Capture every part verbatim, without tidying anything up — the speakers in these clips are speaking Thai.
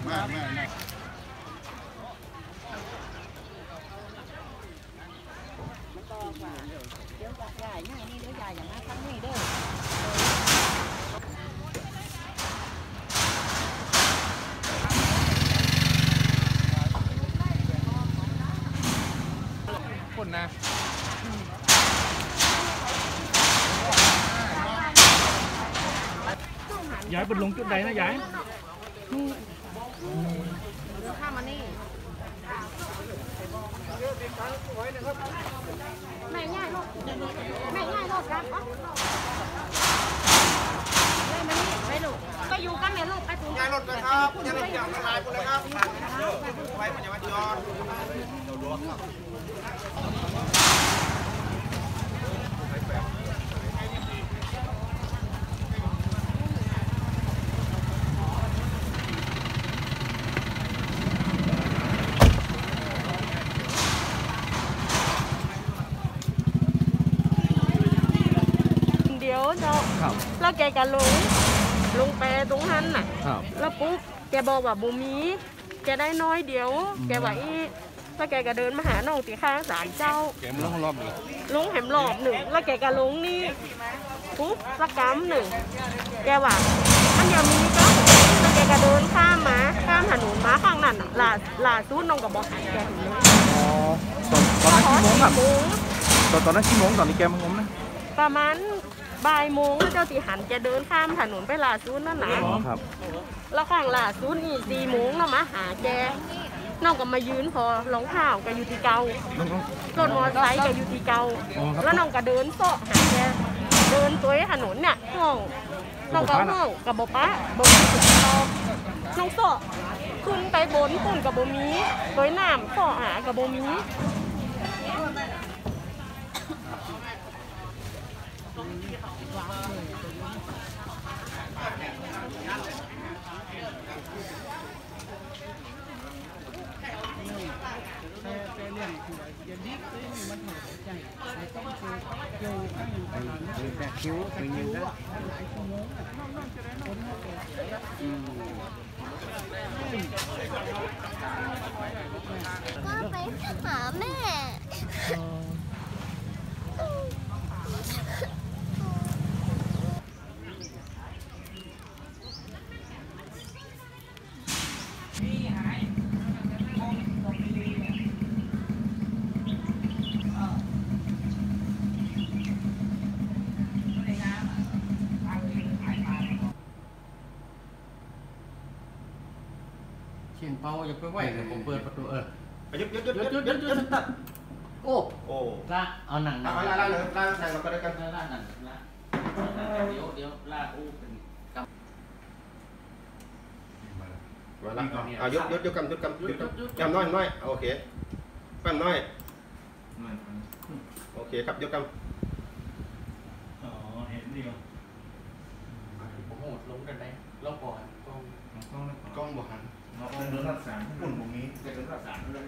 ไม่ไม่ต่อว่าเดี๋ยวจะใหญ่ง่ายนี่เดี๋ยวใหญ่อย่างนั้นทั้งนี้เด้อคนนะย้ายเป็นลงจุดใดนะย้ายข้ามานี่ไม่ง่ายลูกไม่ง่ายลูกครับเลยมานี่ไปลูกก็อยู่กันเนี่ยลูกไปถึงง่ายรถนะครับอย่าไปอย่างละลายคนเลยครับไปปัญญาวัจรเดี๋ยวเนาะแล้วแกก็ลงลงไปตรงนั้นน่ะแล้วปุ๊บแกบอกว่าบุมีแกได้น้อยเดียวแกว่าอีแล้วแกก็เดินมาหาน้องตีข้างศาลเจ้าแกมลงรอบเลยลงแหมรอบหนึ่งแล้วแกก็ลงนี่ปุ๊บสักกำหนึ่งแกว่ามันยังมีก็แล้วแกก็เดินข้ามมาข้ามถนนมาข้างนั้นลาลาซูดน้องก็บอกหายแกถึงเลยอ๋อตอนตอนนั้นกี่โมงครับตอนตอนนั้นกี่โมงตอนนี้แกมางมนะประมาณบ่ายโมงแล้วเจ้าตีหันแกเดินข้ามถนนไปลาซูนนั่นนะแล้วข้างลาซูนอีกสี่โมงเรามาหาแกน้องก็มายืนพอรองเท้าก็อยู่ที่เก่ารถมอเตอร์ไซค์ก็อยู่ที่เก่าแล้วน้องก็เดินโซ่หาแกเดินตัวถนนเนี่ยห้องน้องก็ห้องกับบ่ป้าบ่มีสุดตอน้องโซ่ขึ้นไปบนปุ่นกับบ่มีโดยน้ำโซ่หากับบ่มีแต่คิ้วเป็นยังไงก็ไปหาแม่เชียงเปาอย่าไปไหวเดี๋ยวผมเปิดประตูเออยุดยุดยุดยุดยุดยุดตัดโอ้โอ้ละเอาหนังเอาละละเลยละใส่เราก็ได้กันละหนังละเดี๋ยวเดี๋ยวลาอู้เป็นกำมาละอ่ะยุดยุดยุดกำยุดกำยุดกำน้อยน้อยโอเคปั้นน้อยโอเคครับยุดกำอ๋อเห็นเดียวโอ้โหลงกันได้ลงก่อนกล้องกล้องกล้องบวกหันเราเป็นเรื่องรักษาปุ่นตรงนี้เป็นเรื่องรักษาเลย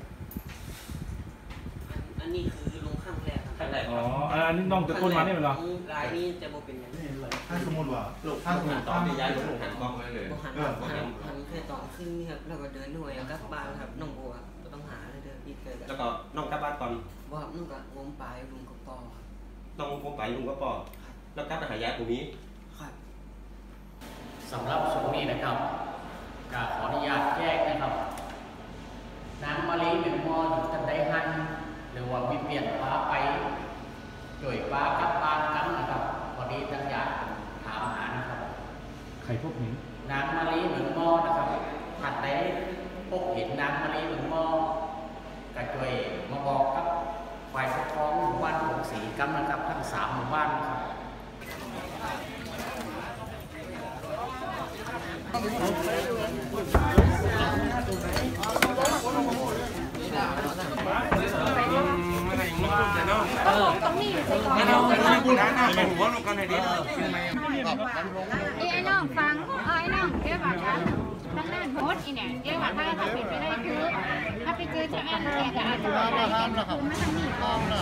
อันนี้คือลงข้างแรกข้างแรกอ๋ออันนี้น้องจะคนมาเนี่ยเหรอลายนี้จะโบเป็นอย่างนี้เลยถ้าสมมติว่าถ้าสมมติตอนที่ย้ายลงหันกล้องไว้เลยหันหันหันเคยต่อขึ้นนี่ครับแล้วก็เดินหน่วยกลับบ้านครับน้องบัวก็ต้องหาเลยเดินอีกเลยแล้วก็น้องกลับบ้านตอนว่าน้องก็งมปลายลุงกับปอน้องงมปลายลุงกับปอแล้วกลับไปหายายตรงนี้ครับสำหรับช่วงนี้นะครับก็ขออนุญาตแยกนะครับน้ำมะลิเป็นมออยู่กันได้หันหรือว่ามีเปลี่ยนฟ้าไปจ่วยฟ้ากลับบ้านกันนะครับพอดีตั้งอยากถามหานะครับใครพบเห็นน้ำมะลิเหมือนมอนะครับถัดได้พบเห็นน้ำมะลิเหมือนมอกระจ่วยมาบอกกับฝ่ายปกครองหมู่บ้านหงสีกัมนะครับทั้งสามหมู่บ้านนะครับตรงนี้ใส่ก่อนไอ้น้องฟังไอ้น้องเกี่ยวกับการทางด้านโพสต์อีเนี่ยเกี่ยวกับถ้าถ้าปิดไปได้คือถ้าไปเจอจะแอนแอนจะอาจจะได้แอนคือไม่ทำหนีกองเลย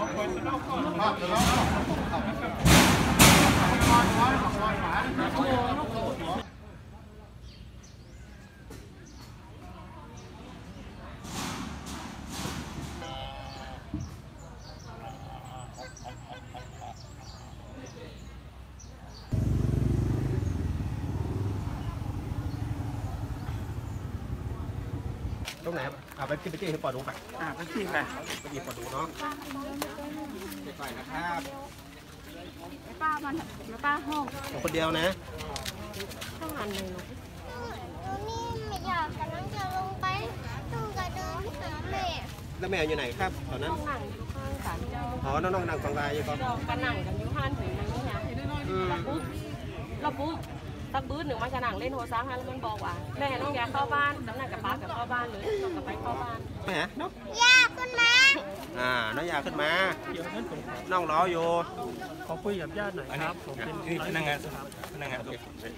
ตรงไหนเอาไปที่ไปที่ให้ปอดูไปอ่าไปที่ไปไปที่ปอดูเนาะไปนะครับป้ามันป้าห้องคนเดียวนะต้องหันเลยลูกนี่ไม่อยากกำลังจะลงไปต้องกระเดินหาแม่แล้วแม่อยู่ไหนครับตอนนั้นต้องนั่งอยู่ข้างศาลเจ้าอ๋อน้องๆนั่งฟังลายอยู่ก่อนเราก็นั่งกันอยู่ห้านถึงนั่งนี่นะเราปุ๊บเราปุ๊บสักบื้อหนึ่งมาจะนั่งเล่นโทรศัพท์แล้วมันบอกว่าแม่น้องอยากเข้าบ้านน้ำหนักกับป้ากับเข้าบ้านหรือต้องกับไปเข้าบ้านแม่เนาะอยากขึ้นมาอ่าน้องอยากขึ้นมาน้องรออยู่ขอคุยกับญาติหน่อยครับผมเป็นพนักงานพนักงาน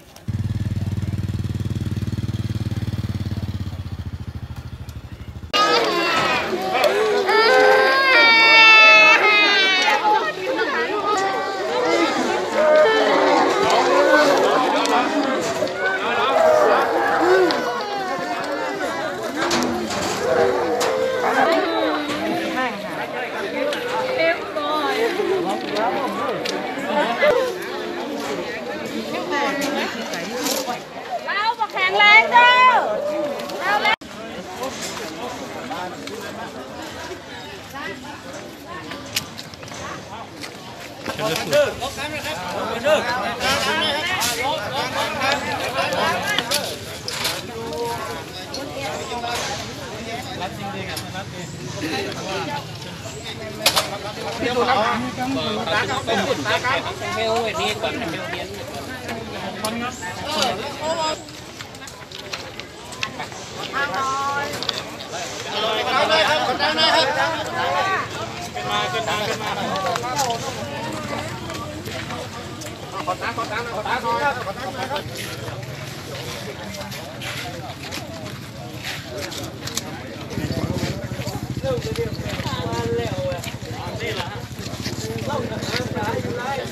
เราบอกแข็งแรงเจ้าเราแล้วเ